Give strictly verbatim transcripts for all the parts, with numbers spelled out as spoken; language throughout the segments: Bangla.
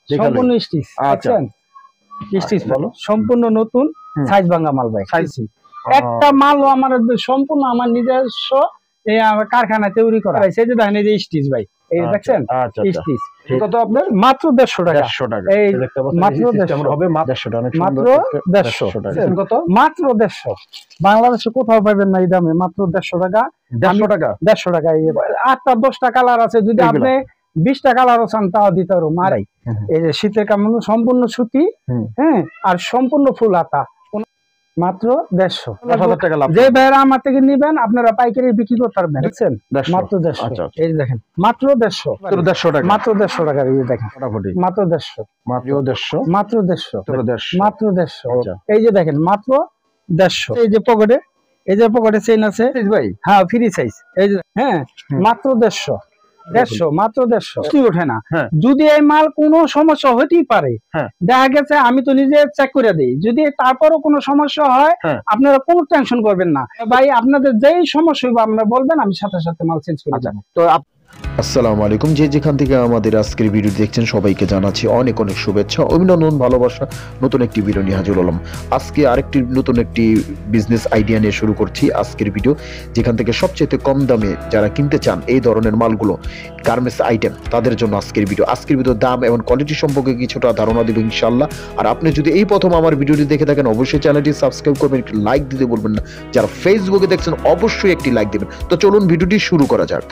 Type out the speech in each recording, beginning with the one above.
সম্পূর্ণ স্টিচ। আচ্ছা স্টিচ বলো সম্পূর্ণ নতুন সাইজ ভাঙা মাল ভাই। একটা মালও আমার সম্পূর্ণ আমার নিজস্ব এই কারখানা তৈরি করা হয়েছে। এই যে দেখেন এই যে স্টিচ ভাই, এই দেখছেন স্টিচ কত আপনার? মাত্র দেড়শো টাকা। দেড়শো টাকা এই মাত্র দেড়শো হবে দেড়শো টাকা। মাত্র দেড়শো কত? মাত্র দেড়শো। বাংলাদেশে কোথাও পাবেন না এই দামে, মাত্র দেড়শো টাকা। দেড়শো টাকা দেড়শো টাকা। এই আটটা দশটা কালার আছে, যদি আপনি বিশটা কালারও চান তাও দিতে পারবো মারাই। এই যে শীতের কামড় সম্পূর্ণ সুতি, হ্যাঁ, আর সম্পূর্ণ ফুল হাতা, মাত্র দেড়শো। যে ভাইরা আমার থেকে নিবেন আপনারা পাইকারি বিক্রি করতে পারবেন, বুঝছেন? মাত্র দেড়শো। এই দেখেন মাত্র দেড়শো। দেড়শো টাকা মাত্র দেড়শো টাকা। এই দেখেন মাত্র দেড়শো। মাত্র দেড়শো। মাত্র দেড়শো। মাত্র দেড়শো। এই যে দেখেন মাত্র দেড়শো। এই যে পকেটে, এই যে পকেটে চেইন আছে ভাই, হ্যাঁ ফ্রি সাইজ। এই যে হ্যাঁ মাত্র দেড়শো। দেড়শো মাত্র দেড়শো। ওঠে না। যদি এই মাল কোনো সমস্যা হতেই পারে, দেখা গেছে আমি তো নিজে চেক করে দিই, যদি তারপরও কোনো সমস্যা হয় আপনারা কোনো টেনশন করবেন না ভাই, আপনাদের যেই সমস্যা হবে আপনারা বলবেন, আমি সাথে সাথে মাল চেঞ্জ করে দেব। তো আসসালামু আলাইকুম, যে যেখান থেকে আমাদের আজকের ভিডিও দেখছেন সবাইকে জানাচ্ছি অনেক অনেক শুভেচ্ছা, অভিনন্দন, ভালোবাসা। নতুন একটি ভিডিও নিয়ে হাজির হলাম আজকে। আরেকটি নতুন একটি বিজনেস আইডিয়া নিয়ে শুরু করছি আজকের ভিডিও, যেখান থেকে সবচেয়ে কম দামে যারা কিনতে চান এই ধরনের মালগুলো, গার্মেন্টস আইটেম, তাদের জন্য আজকের ভিডিও। আজকের ভিডিও দাম এবং কোয়ালিটি সম্পর্কে কিছুটা ধারণা দেব ইনশাআল্লাহ। আর আপনি যদি এই প্রথম আমার ভিডিওটি দেখে থাকেন অবশ্যই চ্যানেলটি সাবস্ক্রাইব করবেন, একটি লাইক দিতে বলবেন না। যারা ফেসবুকে দেখছেন অবশ্যই একটি লাইক দেবেন। তো চলুন ভিডিওটি শুরু করা যাক।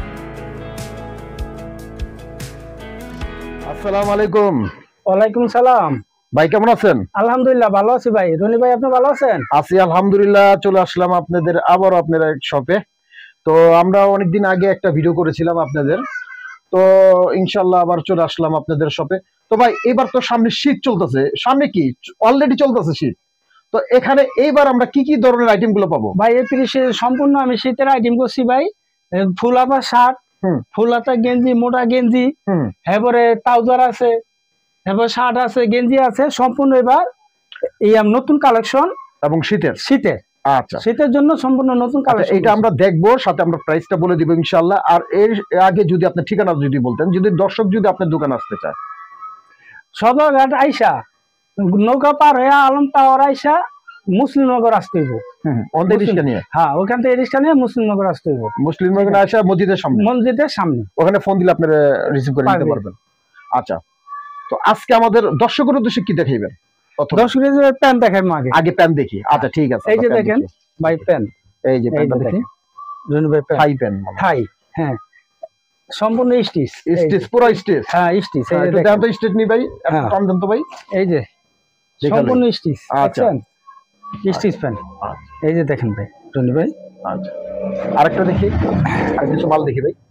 আসসালামু আলাইকুম। ওয়ালাইকুম সালাম। ভাই কেমন আছেন? আলহামদুলিল্লাহ ভালো আছি ভাই। রনি ভাই আপনি ভালো আছেন? আছি আলহামদুলিল্লাহ। চলে আসলাম আপনাদের আবার আপনার এক শপে। তো আমরা অনেকদিন আগে একটা ভিডিও করেছিলাম আপনাদের, তো ইনশাল্লাহ আবার চলে আসলাম আপনাদের শপে। তো ভাই এবার তো সামনে শীত চলতেছে, সামনে কি অলরেডি চলতেছে শীত, তো এখানে এইবার আমরা কি কি ধরনের আইটেম গুলো পাবো? ভাই এই সম্পূর্ণ আমি শীতের আইটেম করছি ভাই। ফুল হাতা শার্ট, ফুল হাতা গেঞ্জি, মোটা গেঞ্জি, এরপরে ট্রাউজার আছে, এরপর শার্ট আছে, গেঞ্জি আছে, সম্পূর্ণ এবার এই নতুন কালেকশন এবং শীতের শীতের আচ্ছা শীতের জন্য সম্পূর্ণ নতুন কালেকশন। এটা আমরা দেখবো, সাথে আমরা প্রাইসটা বলে দিব ইনশাআল্লাহ। আর এর আগে যদি আপনি ঠিকানা যদি বলতেন, যদি দর্শক যদি আপনার দোকান আসতে চায়, সদরঘাট আইসা নৌকা পার হয়ে আলম টাওয়ার আইসা মুসলিমনগর আসতে হইব। হ্যাঁ ওখান থেকে রিক্সা নিয়ে মুসলিমনগর আসতে হইব। মুসলিমনগর আসা মসজিদের সামনে, মসজিদের সামনে ওখানে ফোন দিলে আপনারা রিসিভ করে নিতে পারবেন। আচ্ছা, তো আজকে আমাদের দর্শকের উদ্দেশ্যে কি দেখাইবেন? দর্শকের প্যান দেখাইবো আগে। আগে প্যান দেখি। আচ্ছা ঠিক আছে। এই যে দেখেন ভাই প্যান, এই যে প্যানটা দেখি। রনি ভাই প্যান, থাই প্যান, থাই, হ্যাঁ সম্পূর্ণ স্টিচ। স্টিচ পুরো স্টিচ। হ্যাঁ স্টিচ। এই যে দেখেন তো স্টিচ নি ভাই, একটু টান দেন তো ভাই। এই যে সম্পূর্ণ স্টিচ। আচ্ছা স্টিচ প্যান। এই যে দেখেন ভাই রনি ভাই। আচ্ছা আরেকটা দেখি, আর কিছু মাল দেখি ভাই।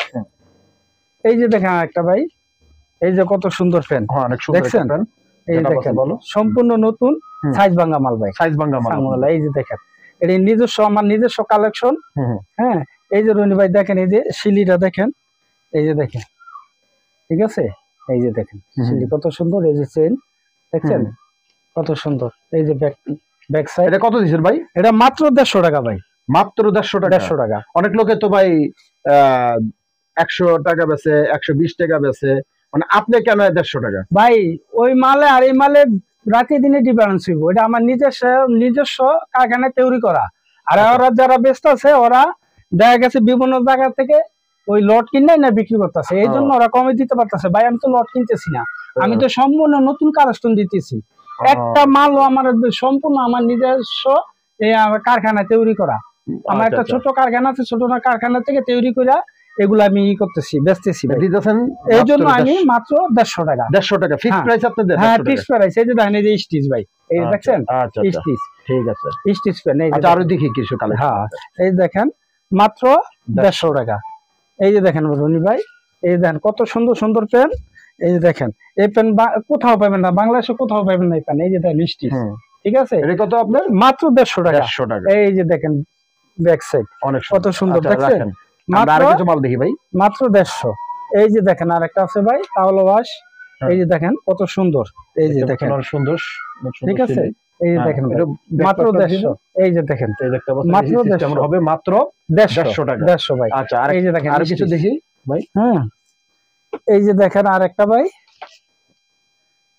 এই যে দেখেন আরেকটা ভাই, এই যে কত সুন্দর প্যান। হ্যাঁ অনেক সুন্দর দেখছেন প্যান। এই দেখেন সম্পূর্ণ নতুন সাইজ ভাঙা মাল ভাই। সাইজ ভাঙা মাল। এই যে দেখেন এটা নিজস্ব, আমার নিজস্ব কালেকশন। হ্যাঁ এই যে রনি ভাই দেখেন, এই যে শিলিটা দেখেন, এই যে দেখেন, ঠিক আছে, এই যে দেখেন শিলি কত সুন্দর। এই যে চেইন দেখছেন কত সুন্দর। এই যে ব্যাক ব্যাক সাইড। এটা কত দিছেন ভাই? এটা মাত্র দেড়শো টাকা ভাই। মাত্র দেড়শো টাকা। দেড়শো টাকা। অনেক লোকে তো ভাই আহ একশো টাকা বেচে, একশো বিশ টাকা বেচে, মানে আপনি কেন দেড়শো টাকা? ভাই ওই মালে আর এই মালে রাতে দিনে ডিফারেন্স হইব। এটা আমার নিজস্ব নিজস্ব কারখানায় তৈরি করা। আর ওরা যারা ব্যস্ত আছে ওরা দেখা গেছে বিভিন্ন জায়গা থেকে ওই লট কিনে না বিক্রি করতেছে, এই জন্য ওরা কমে দিতে পারতেছে। ভাই আমি তো লট কিনতেছি না, আমি তো সম্পূর্ণ নতুন কালেকশন দিতেছি। একটা মালও আমার সম্পূর্ণ আমার নিজস্ব এই কারখানায় তৈরি করা। আমার একটা ছোট কারখানা আছে, ছোট কারখানা থেকে তৈরি করে এগুলো আমি ই করতেছি, বেচতেছি। এই জন্য আমি মাত্র দেড়শো টাকা। দেড়শো টাকা ফিক্সড প্রাইস আপনাদের? হ্যাঁ ফিক্সড প্রাইস। এই যে দেখেন এই যে স্টিচ ভাই, এই দেখছেন স্টিচ। ঠিক আছে স্টিচ প্যান। এই যে আরো দেখি কিছু কালেকশন। হ্যাঁ এই দেখেন মাত্র দেড়শো টাকা। এই যে দেখেন রনি ভাই, এই দেখেন কত সুন্দর সুন্দর প্যান। এই যে দেখেন এই প্যান কোথাও পাবেন না, বাংলাদেশে কোথাও পাবেন না এই প্যান। এই যে দেখেন স্টিচ, ঠিক আছে। এটা কত আপনার? মাত্র দেড়শো টাকা। দেড়শো টাকা। এই যে দেখেন ব্যাক সাইড অনেক কত সুন্দর দেখছেন। দেখি ভাই মাত্র দেড়শো। এই যে দেখেন আরেকটা আছে ভাই তাওলা ওয়াশ। এই যে দেখেন কত সুন্দর। এই যে দেখেন সুন্দর, ঠিক আছে। এই যে দেখেন মাত্র দেড়শো। এই যে দেখেন মাত্র দেড়শো হবে, মাত্র দেড়শো টাকা। দেড়শো ভাই। আচ্ছা এই যে দেখেন আর কিছু দেখি ভাই। হ্যাঁ এই যে দেখেন আরেকটা ভাই,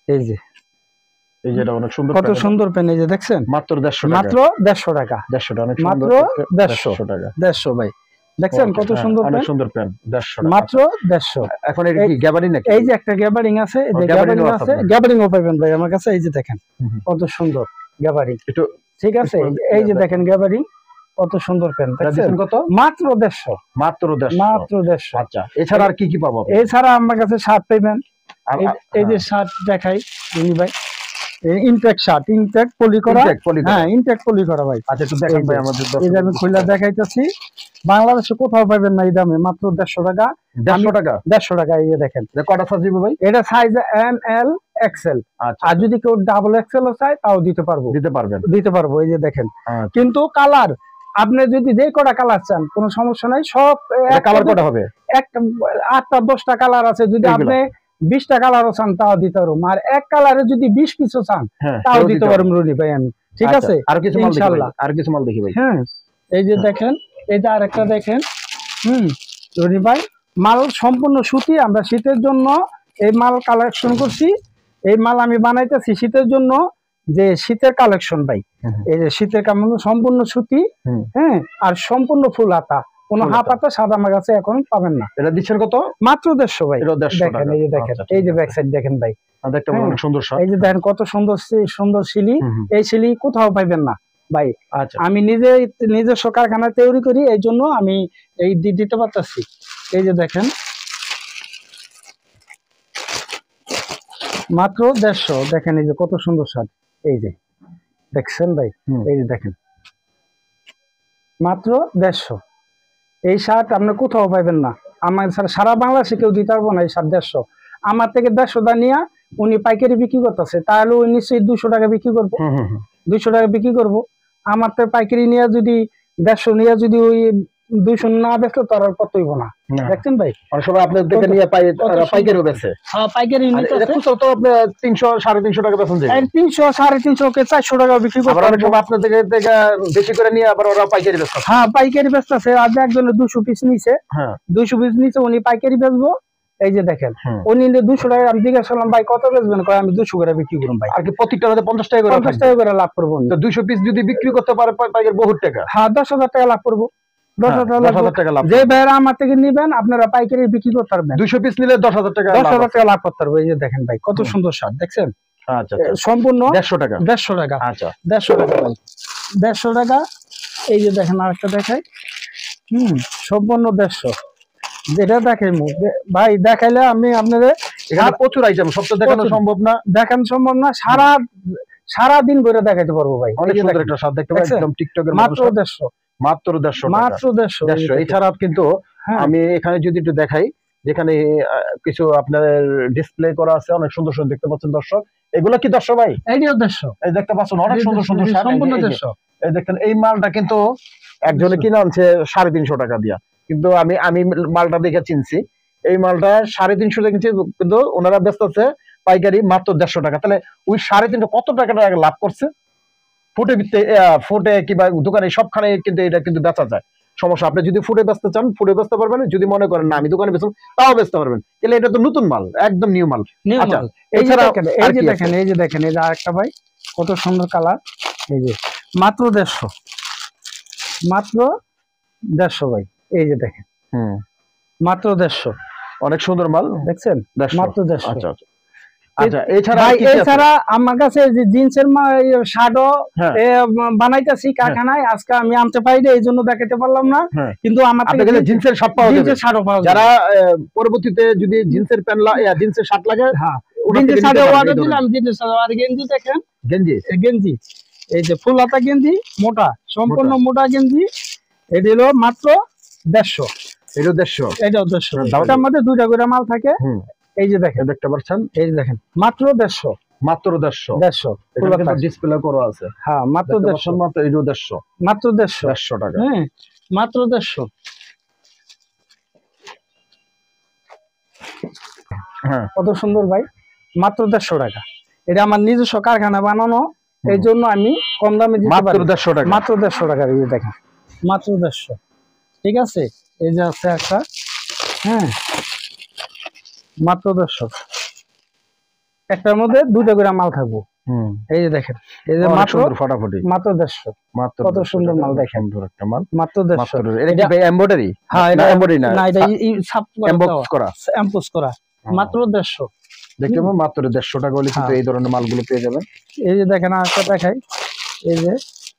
এই যে এই যে এটা অনেক সুন্দর, কত সুন্দর পেন, এই যে দেখছেন মাত্র দেড়শো টাকা, মাত্র দেড়শো টাকা, দেড়শো টাকা, অনেক মাত্র সুন্দর, দেড়শো টাকা, দেড়শো ভাই দেখছেন কত সুন্দর অনেক পেন, সুন্দর পেন, দেড়শো টাকা মাত্র দেড়শো। এখন এটা কি গ্যাবারিং নাকি? এই যে একটা গ্যাবারিং আছে, এই যে গ্যাবারিং আছে, গ্যাবারিং ও পাবেন ভাই আমার কাছে। এই যে দেখেন কত সুন্দর গ্যাবারিং, একটু ঠিক আছে। এই যে দেখেন গ্যাবারিং কত সুন্দর পেন, দেখছেন কত, মাত্র দেড়শো, মাত্র দেড়শো, মাত্র দেড়শো। আচ্ছা, এছাড়া আর কি কি পাবো? এছাড়া আমার কাছে শার্ট পাবেন, এই যে শার্ট দেখাই রনি ভাই, ইনটেক শার্ট, ইনটেক পলি করা, হ্যাঁ ইনটেক পলি করা ভাই। আচ্ছা একটু দেখান ভাই আমাদের, এই যে আমি খুলে দেখাইতেছি, বাংলাদেশে কোথাও পাবেন না এই দামে, মাত্র দেড়শো টাকা, দেড়শো টাকা, দেড়শো টাকা। এই যে দেখেন কটা সাইজ দিব ভাই? এটা সাইজ এম এল এক্সেল, আর যদি কেউ ডাবল এক্সেল ও চায় তাও দিতে পারবো, দিতে পারবেন, দিতে পারবো। এই যে দেখেন, কিন্তু কালার আপনি যদি যে কটা কালার চান কোনো সমস্যা নাই, সব কালার কটা হবে, একটা আটটা দশটা কালার আছে, যদি আপনি বিশটা কালারও চান তাও দিতে পারবো, আর এক কালারে যদি বিশ পিসও চান তাও দিতে পারবো রনি ভাই আমি, ঠিক আছে। আর কিছু মাল দেখি, আর কিছু মাল দেখি ভাই। হ্যাঁ এই যে দেখেন, এই যে আরেকটা দেখেন, হুম রনি ভাই মাল সম্পূর্ণ সুতি, আমরা শীতের জন্য এই মাল কালেকশন করছি, এই মাল আমি বানাইতেছি শীতের জন্য, যে শীতের কালেকশন ভাই। এই যে শীতের কাপড় সম্পূর্ণ সুতি, হ্যাঁ আর সম্পূর্ণ ফুল হাতা, কোনো হাফ হাতা সাদা আমার কাছে এখন পাবেন না। এটা দিচ্ছেন কত? মাত্র দেড়শো ভাই। দেখেন এই যে দেখেন, এই যে ব্যাক সাইড দেখেন ভাই, দেখতে অনেক সুন্দর, এই যে দেখেন কত সুন্দর সুন্দর সিলি, এই সিলি কোথাও পাইবেন না ভাই। আমি নিজে নিজস্ব কারখানা তৈরি করি, এই জন্য আমি এই দিতে পারতেছি। এই যে দেখেন মাত্র দেড়শো, দেখেন এই যে কত সুন্দর শার্ট, এই যে দেখছেন ভাই, এই যে দেখেন মাত্র দেড়শো। এই শার্ট আপনি কোথাও পাইবেন না, আমার সারা বাংলাদেশে কেউ দিতে পারবো না এই শার্ট দেড়শো। আমার থেকে দেড়শো দা নিয়ে উনি পাইকারি বিক্রি করতেছে, তাহলে উনি নিশ্চয়ই দুশো টাকা বিক্রি করবো, দুইশো টাকা বিক্রি করবো। আমার তো পাইকারি নিয়ে যদি দেড়শো নিয়ে যদি ওই দুইশো না বেচলো তার আর কত হইব না, দেখছেন ভাই। সবাই আপনার থেকে নিয়ে পাইকারি বেচে, হ্যাঁ পাইকারি তো আপনি তিনশো সাড়ে তিনশো টাকা বেচেন, তিনশো সাড়ে তিনশো কে চারশো টাকা বিক্রি করতে পারবো। আপনার থেকে বেশি করে নিয়ে আবার ওরা পাইকারি বেচছে, হ্যাঁ পাইকারি বেচতেছে। আজ একজনের দুশো পিস নিছে, হ্যাঁ দুশো পিস নিছে, উনি পাইকারি বেচবো। এই যে দেখেন উনি দুশো টাকা, আমি জিজ্ঞাসা করলাম ভাই কত বেচবেন, কয় আমি দুশো করে বিক্রি করুন ভাই। আর কি প্রত্যেকটা পঞ্চাশ টাকা করে, পঞ্চাশ টাকা করে লাভ করবো। দুশো পিস যদি বিক্রি করতে পারে পাইকারি বহুত টাকা, হ্যাঁ দশ হাজার টাকা লাভ করবো। দশ হাজার টাকা লাভ, যে ভাইরা আমার থেকে নিবেন আপনারা পাইকারি বিক্রি করতে পারবেন, দুশো পিস নিলে দশ হাজার টাকা, দশ হাজার টাকা লাভ করতে পারবো। এই যে দেখেন ভাই কত সুন্দর শার্ট, দেখছেন আচ্ছা সম্পূর্ণ দেড়শো টাকা, দেড়শো টাকা, আচ্ছা দেড়শো টাকা ভাই, দেড়শো টাকা। এই যে দেখেন আরেকটা দেখাই, হম সম্পূর্ণ দেড়শো, যেটা দেখাই ভাই, দেখাইলে আমি আপনাদের এখানে প্রচুর আইটেম, সব তো দেখানো সম্ভব না, দেখানো সম্ভব না, সারা সারা দিন ধরে দেখাইতে পারবো ভাই। অনেক সুন্দর একটা শার্ট দেখতে পাচ্ছেন, একদম টিকটকের মাত্র দেড়শো, মাত্র দেড়শো, মাত্র দেড়শো, দেড়শো। এছাড়া কিন্তু আমি এখানে যদি একটু দেখাই, যেখানে কিছু আপনার ডিসপ্লে করা আছে, অনেক সুন্দর সুন্দর দেখতে পাচ্ছেন দর্শক, এগুলো কি দর্শক ভাই? এইটাও দেড়শো, এই দেখতে পাচ্ছেন অনেক সুন্দর সুন্দর শার্ট, সম্পূর্ণ দেড়শো। এই দেখেন এই মালটা কিন্তু একজনে কিনে আনছে সাড়ে তিনশো টাকা দিয়া, কিন্তু আমি আমি মালটা দেখে চিনছি, এই মালটা সাড়ে তিনশো টাকা কিনছি, কিন্তু ওনারা ব্যস্ত আছে পাইকারি মাত্র দেড়শো টাকা। তাহলে ওই সাড়ে তিনশো কত টাকা লাভ করছে? ফুটে ফুটে কিংবা দোকানে সবখানে কিন্তু এটা কিন্তু বেচা যায়, সমস্যা। আপনি যদি ফুটে বেচতে চান ফুটে বেচতে পারবেন, যদি মনে করেন না আমি দোকানে বেচবো তাও বেচতে পারবেন, তাহলে এটা তো নতুন মাল, একদম নিউ মাল। আচ্ছা এছাড়া এই যে দেখেন, এই যে দেখেন এই যে আরেকটা ভাই কত সুন্দর কালার, এই যে মাত্র দেড়শো, মাত্র দেড়শো ভাই। এই যে দেখেন হম মাত্র দেড়শো, অনেক সুন্দর মাল, দেখছেন মাত্র দেড়শো। আচ্ছা আচ্ছা আচ্ছা এছাড়া এছাড়া আমার কাছে যে জিন্সের শার্টও বানাইতেছি কারখানায়, আজকে আমি আনতে পারি না এই জন্য দেখাতে পারলাম না, কিন্তু আমার থেকে জিন্সের শার্ট পাওয়া যাবে, জিন্সের শার্টও পাওয়া যাবে। যারা পরবর্তীতে যদি জিন্সের প্যান্ট লাগে, জিন্সের শার্ট লাগে, হ্যাঁ জিন্সের শার্টও অর্ডার দিলে আমি জিন্সের শার্ট। আর গেঞ্জি দেখেন, গেঞ্জি গেঞ্জি এই যে ফুল হাতা গেঞ্জি, মোটা সম্পূর্ণ মোটা গেঞ্জি, এটা হলো মাত্র দেড়শো, এটাও দেড়শো, এটাও দেড়শো। এটার মধ্যে দুইটা করে মাল থাকে, এই যে দেখেন দেখতে পাচ্ছেন, এই যে দেখেন মাত্র দেড়শো, মাত্র দেড়শো, দেড়শো ডিসপ্লে করা আছে, হ্যাঁ মাত্র দেড়শো, মাত্র এটাও দেড়শো, মাত্র দেড়শো, দেড়শো টাকা, হ্যাঁ মাত্র দেড়শো। হ্যাঁ কত সুন্দর ভাই, মাত্র দেড়শো টাকা। এটা আমার নিজস্ব কারখানা বানানো, এই জন্য আমি কম দামে দিতে পারি, মাত্র দেড়শো টাকা, মাত্র দেড়শো টাকা। এই যে দেখেন মাত্র দেড়শো, ঠিক আছে। এই যে আছে একটা, হ্যাঁ মাত্র দেড়শো। একটার মধ্যে দুটো করে মাল থাকবো। এই যে দেখেন, এই যে মাত্র ফাটাফাটি মাত্র দেড়শো, মাত্র কত সুন্দর মাল দেখেন, সুন্দর একটা মাল মাত্র দেড়শো। এটা কি এমব্রয়ডারি? হ্যাঁ, এটা এমব্রয়ডারি না, না এটা এমবক্স করা, এমবক্স করা, মাত্র দেড়শো। দেখতে পাবেন মাত্র দেড়শো টাকা হলে কিন্তু এই ধরনের মালগুলো পেয়ে যাবেন। এই যে দেখেন, আরেকটা দেখাই, এই যে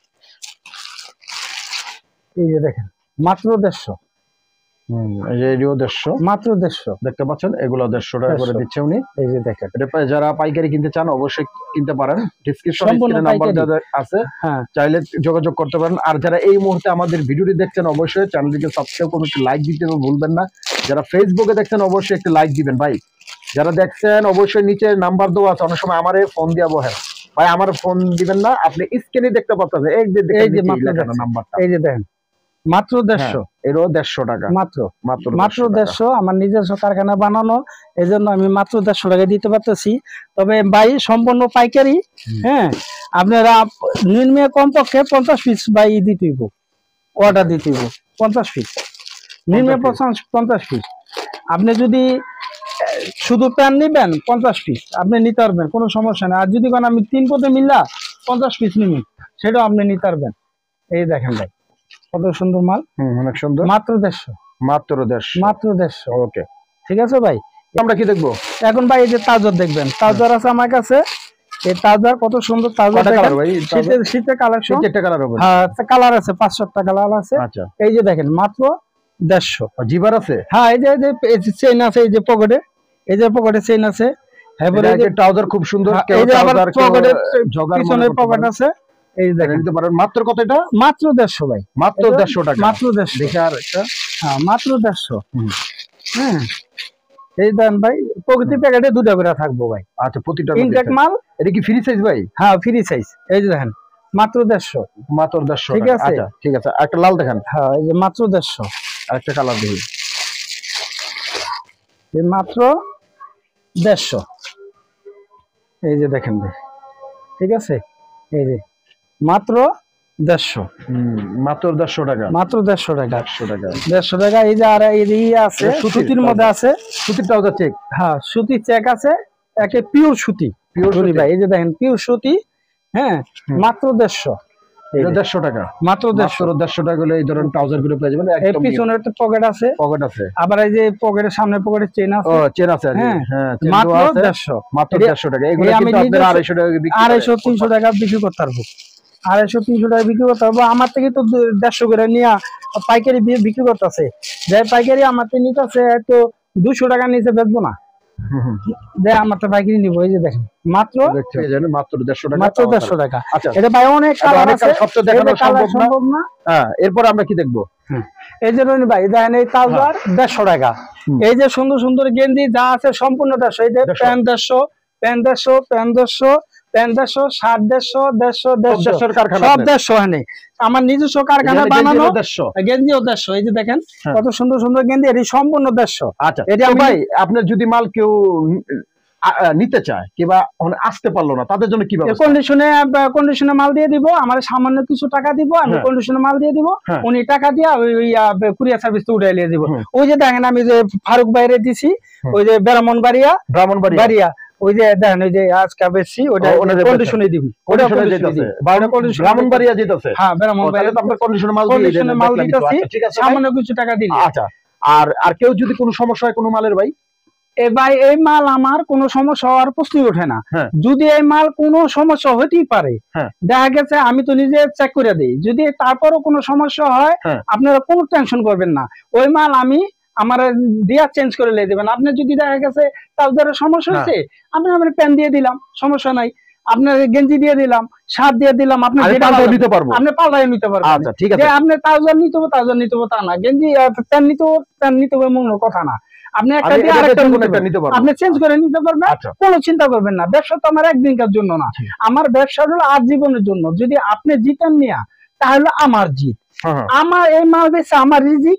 এই যে দেখেন মাত্র দেড়শো। হম, এই যে এডিও দেড়শো, মাত্র দেড়শো, দেখতে পাচ্ছেন এগুলো দেড়শো টাকা করে দিচ্ছে উনি। এই যে দেখেন, এটা যারা পাইকারি কিনতে চান অবশ্যই কিনতে পারেন, ডেসক্রিপশনে নাম্বার দেওয়া আছে, চাইলে যোগাযোগ করতে পারেন। আর যারা এই মুহূর্তে আমাদের ভিডিওটি দেখছেন অবশ্যই চ্যানেলটিকে সাবস্ক্রাইব করুন, একটু লাইক দিতে ভুলবেন না। যারা ফেসবুকে দেখছেন অবশ্যই একটু লাইক দিবেন ভাই। যারা দেখছেন অবশ্যই নিচে নাম্বার দেওয়া আছে, অনেক সময় আমারে ফোন দিয়া বহেন ভাই, আমার ফোন দিবেন না, আপনি স্ক্রিনে দেখতে পাচ্ছেন এই যে এই যে নাম্বারটা, এই যে দেখেন মাত্র দেড়শো, এরও দেড়শো টাকা, মাত্র মাত্র মাত্র দেড়শো। আমার নিজস্ব কারখানা বানানো, এই জন্য আমি মাত্র দেড়শো টাকা দিতে পারতেছি। তবে ভাই সম্পূর্ণ পাইকারি, হ্যাঁ আপনারা নিম্নে কমপক্ষে পঞ্চাশ পিস ভাই দিতে হইব, অর্ডার দিতে হইব পঞ্চাশ পিস, নিম্নে পঞ্চাশ পিস। আপনি যদি শুধু প্যান্ট নিবেন পঞ্চাশ পিস আপনি নিতে পারবেন, কোনো সমস্যা নেই। আর যদি কোন আমি তিন পথে মিললা পঞ্চাশ পিস নিবেন, সেটাও আপনি নিতে পারবেন। এই দেখেন ভাই কত সুন্দর মাল, অনেক সুন্দর, মাত্র দেড়শো, মাত্র দেড়শো, মাত্র দেড়শো। ওকে, ঠিক আছে ভাই। আমরা কি দেখবো এখন ভাই? এই যে তাজর দেখবেন, তাজর আছে আমার কাছে, এই তাজর কত সুন্দর তাজর, শীতের শীতের কালেকশন, হ্যাঁ কালার আছে, পাঁচ সাতটা কালার আছে। এই যে দেখেন মাত্র দেড়শো। জিবার আছে, হ্যাঁ এই যে চেইন আছে, এই যে পকেটে, এই যে পকেটে চেইন আছে, ট্রাউজার খুব সুন্দর, এই যে আবার পকেটে পিছনে পকেট আছে। এই দেখেন নিতে পারেন মাত্র কত? এটা মাত্র দেড়শো ভাই, মাত্র দেড়শো টাকা, মাত্র দেড়শো। দেখে আর একটা, হ্যাঁ মাত্র দেড়শো। হ্যাঁ এই দেন ভাই, প্রতি প্যাকেটে দুটো করে থাকবো ভাই। আচ্ছা, প্রতিটা ইনটেক মাল। এটা কি ফ্রি সাইজ ভাই? হ্যাঁ ফ্রি সাইজ। এই যে দেখেন মাত্র দেড়শো, মাত্র দেড়শো। ঠিক আছে, আচ্ছা ঠিক আছে। একটা লাল দেখেন, হ্যাঁ এই যে মাত্র দেড়শো। আরেকটা কালার দেখি, এই মাত্র দেড়শো। এই যে দেখেন ভাই, ঠিক আছে, এই যে মাত্র দেড়শো, মাত্র দেড়শো টাকা, মাত্র দেড়শো টাকা, দেড়শো টাকা, দেড়শো টাকা। এই যে আর এই আছে সুতির মধ্যে আছে, সুতির ট্রাউজার চেক, হ্যাঁ সুতির চেক আছে, একে পিওর সুতি, পিওর সুতি ভাই। এই যে দেখেন পিওর সুতি, হ্যাঁ মাত্র দেড়শো, দেড়শো টাকা, মাত্র দেড়শো। দেড়শো টাকা হলে এই ধরনের ট্রাউজার গুলো পেয়ে যাবেন। এর পিছনে একটা পকেট আছে, পকেট আছে, আবার এই যে পকেটের সামনে পকেটে চেন আছে, ও চেন আছে, হ্যাঁ মাত্র দেড়শো, মাত্র দেড়শো টাকা। এগুলো কিন্তু আপনারা আড়াইশো টাকা বিক্রি, আড়াইশো তিনশো টাকা বিক্রি করতে পারবো, আড়াইশো তিনশো টাকা বিক্রি করতে পারবো। আমার থেকে তো দেড়শো করে নিয়ে পাইকারি বিক্রি করতেছে, যে পাইকারি আমার থেকে নিতেছে তো দুশো টাকা নিচে বেচবো না, যে আমার তো পাইকারি নিবো। এই যে দেখেন মাত্র মাত্র দেড়শো টাকা, মাত্র দেড়শো টাকা। এটা ভাই অনেক কালার আছে, সবটা দেখানো সম্ভব না। হ্যাঁ এরপর আমরা কি দেখবো? এই যে রনি ভাই দেখেন, এই ট্রাউজার দেড়শো টাকা। এই যে সুন্দর সুন্দর গেঞ্জি যা আছে সম্পূর্ণ দেড়শো। এই যে প্যান্ট দেড়শো, প্যান্ট দেড়শো, প্যান্ট দেড়শো, প্যান্ট দেড়শো, শার্ট দেড়শো, দেড়শো দেড়শো, সব দেড়শো। হ্যাঁ আমার নিজস্ব কারখানা বানানো গেঞ্জিও দেড়শো। এই যে দেখেন কত সুন্দর সুন্দর গেঞ্জি, এটি সম্পূর্ণ দেড়শো। আচ্ছা এটা ভাই, আপনার যদি মাল কেউ নিতে চায় কিংবা আসতে পারলো না, তাদের জন্য কি কন্ডিশনে কন্ডিশনে মাল দিয়ে দিব, আমার সামান্য কিছু টাকা দিব, আমি কন্ডিশনে মাল দিয়ে দিব, উনি টাকা দিয়ে ওই কুরিয়ার সার্ভিস তো উঠাই দিয়ে দিব। ওই যে দেখেন আমি যে ফারুক বাইরে দিছি, ওই যে ব্রাহ্মণবাড়িয়া, ব্রাহ্মণবাড়িয়া ওই যে দেখেন, ওই যে আজকে বেশি ওটা কন্ডিশনে দিব, ওটা কন্ডিশনে ব্রাহ্মণবাড়িয়া যেতেছে, হ্যাঁ ব্রাহ্মণবাড়িয়া আমরা কন্ডিশনে মাল দিয়ে দিই, মাল দিতেছি, ঠিক আছে সামান্য কিছু টাকা দিই। আচ্ছা, আর আর কেউ যদি কোনো সমস্যা হয় কোনো মালের ভাই, এ ভাই এই মাল আমার কোনো সমস্যা হওয়ার প্রশ্নই ওঠে না। যদি এই মাল কোনো সমস্যা হতেই পারে, দেখা গেছে আমি তো নিজে চেক করে দিই, যদি তারপরও কোনো সমস্যা হয় আপনারা কোনো টেনশন করবেন না, ওই মাল আমি আমার দিয়া চেঞ্জ করে নিয়ে দেবেন। আপনার যদি দেখা গেছে তাদের সমস্যা হয়েছে, আমি আমার প্যান্ট দিয়ে দিলাম, সমস্যা নাই, আপনার গেঞ্জি দিয়ে দিলাম, শার্ট দিয়ে দিলাম, আপনি নিতে পারবেন, আপনি পাল্টাই নিতে পারবেন। আচ্ছা ঠিক আছে, আপনি ট্রাউজার নিতে হবে, ট্রাউজার নিতে হবে তা না, গেঞ্জি প্যান্ট নিতে হবে, প্যান্ট নিতে হবে, মূল কথা না। আপনি একটা দিয়ে আরেকটা নিতে পারবেন, আপনি চেঞ্জ করে নিতে পারবেন, কোনো চিন্তা করবেন না। ব্যবসা তো আমার একদিনকার জন্য না, আমার ব্যবসা হলো আজীবনের জন্য। যদি আপনি জিতেন নিয়া, তাহলে আমার জিত, আমার এই মাল বেচে আমার রিজিক,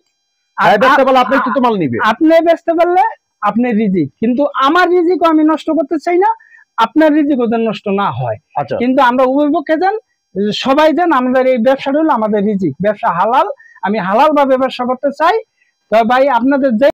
আপনি বেচতে পারলে আপনি রিজিক, কিন্তু আমার রিজিকও আমি নষ্ট করতে চাই না, আপনার রিজিকও যেন নষ্ট না হয়। কিন্তু আমরা উভয় পক্ষে যান, সবাই যান, আমাদের এই ব্যবসাটা হলো আমাদের রিজিক, ব্যবসা হালাল, আমি হালাল ভাবে ব্যবসা করতে চাই। তো ভাই আপনাদের